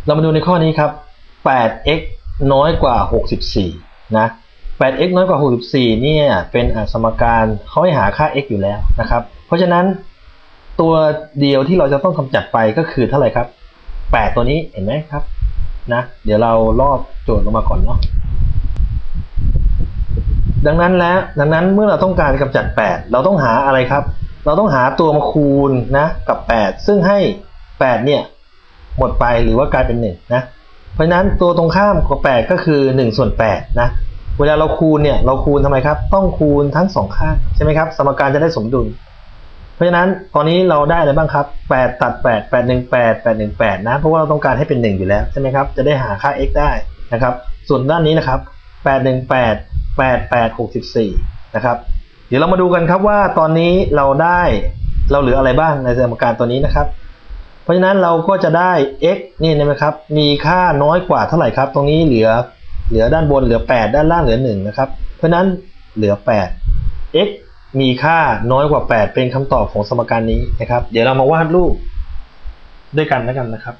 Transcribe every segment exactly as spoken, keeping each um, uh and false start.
เรามาดูในข้อนี้ครับ แปด x น้อยกว่าหกสิบสี่นะ แปด x น้อยกว่าหกสิบสี่เนี่ยเป็นสมการเขาให้หาค่า x อยู่แล้วนะครับเพราะฉะนั้นตัวเดียวที่เราจะต้องกำจัดไปก็คือเท่าไหร่ครับแปดตัวนี้เห็นไหมครับนะเดี๋ยวเราลอกโจทย์ลงมาก่อนเนาะดังนั้นแล้วดังนั้นเมื่อเราต้องการกำจัดแปดเราต้องหาอะไรครับเราต้องหาตัวมาคูณนะกับแปดซึ่งให้แปดเนี่ยหมดไปหรือว่ากลายเป็นหนึ่งนะเพราะฉะนั้นตัวตรงข้ามของแปดก็คือหนึ่งส่วนแปดนะเวลาเราคูณเนี่ยเราคูณทำไมครับต้องคูณทั้งสองข้างใช่ไหมครับสมการจะได้สมดุลเพราะฉะนั้นตอนนี้เราได้อะไรบ้างครับแปดตัดแปด แปด หนึ่ง แปด แปด หนึ่ง แปดนะเพราะว่าเราต้องการให้เป็นหนึ่งอยู่แล้วใช่ไหมครับจะได้หาค่า x ได้นะครับส่วนด้านนี้นะครับแปด หนึ่ง แปด แปด แปด หกสิบสี่นะครับเดี๋ยวเรามาดูกันครับว่าตอนนี้เราได้เราเหลืออะไรบ้างในสมการตัวนี้นะครับเพราะฉะนั้นเราก็จะได้ x นี่นะครับมีค่าน้อยกว่าเท่าไหร่ครับตรงนี้เหลือเหลือด้านบนเหลือแปดด้านล่างเหลือหนึ่งนะครับเพราะฉะนั้นเหลือแปด x มีค่าน้อยกว่าแปดเป็นคำตอบของสมการนี้นะครับเดี๋ยวเรามาวาดรูปด้วยกันแล้วกันนะครับ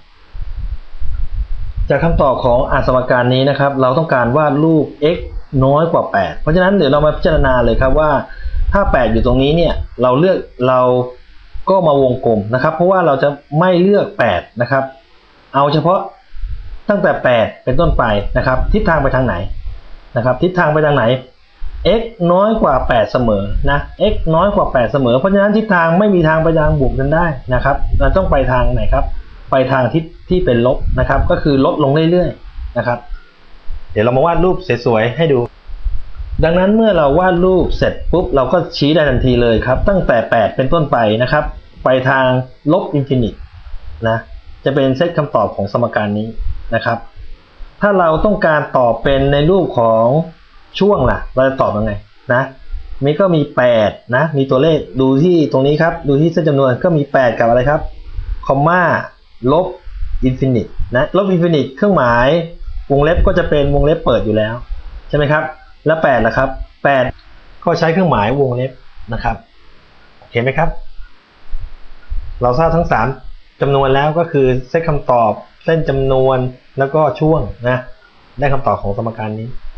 จากคำตอบของอ่านสมการนี้นะครับเราต้องการวาดรูป x น้อยกว่าแปดเพราะฉะนั้นเดี๋ยวเรามาพิจารณาเลยครับว่าถ้าแปดอยู่ตรงนี้เนี่ยเราเลือกเราก็มาวงกลมนะครับเพราะว่าเราจะไม่เลือกแปดนะครับเอาเฉพาะตั้งแต่แปดเป็นต้นไปนะครับทิศทางไปทางไหนนะครับทิศทางไปทางไหน x น้อยกว่าแปดเสมอนะ x น้อยกว่าแปดเสมอเพราะฉะนั้นทิศทางไม่มีทางไปทางบวกกันได้นะครับเราต้องไปทางไหนครับไปทางทิศที่เป็นลบนะครับก็คือลดลงเรื่อยๆนะครับเดี๋ยวเรามาวาดรูปสวยๆให้ดูดังนั้นเมื่อเราวาดรูปเสร็จปุ๊บเราก็ชี้ได้ทันทีเลยครับตั้งแต่แปดเป็นต้นไปนะครับไปทางลบอินฟินิตนะจะเป็นเซตคำตอบของสมการนี้นะครับถ้าเราต้องการตอบเป็นในรูปของช่วงล่ะเราจะตอบยังไงนะมีก็มีแปดนะมีตัวเลขดูที่ตรงนี้ครับดูที่เส้นจำนวนก็มีแปดกับอะไรครับคอมมาลบอินฟินิตนะลบอินฟินิตเครื่องหมายวงเล็บก็จะเป็นวงเล็บเปิดอยู่แล้วใช่ไหมครับแล้วแปดล่ะครับแปดก็ใช้เครื่องหมายวงเล็บนะครับเห็นไหมครับเราทราบทั้งสามจำนวนแล้วก็คือเซตคำตอบเส้นจำนวนแล้วก็ช่วงนะได้คำตอบของสมการนี้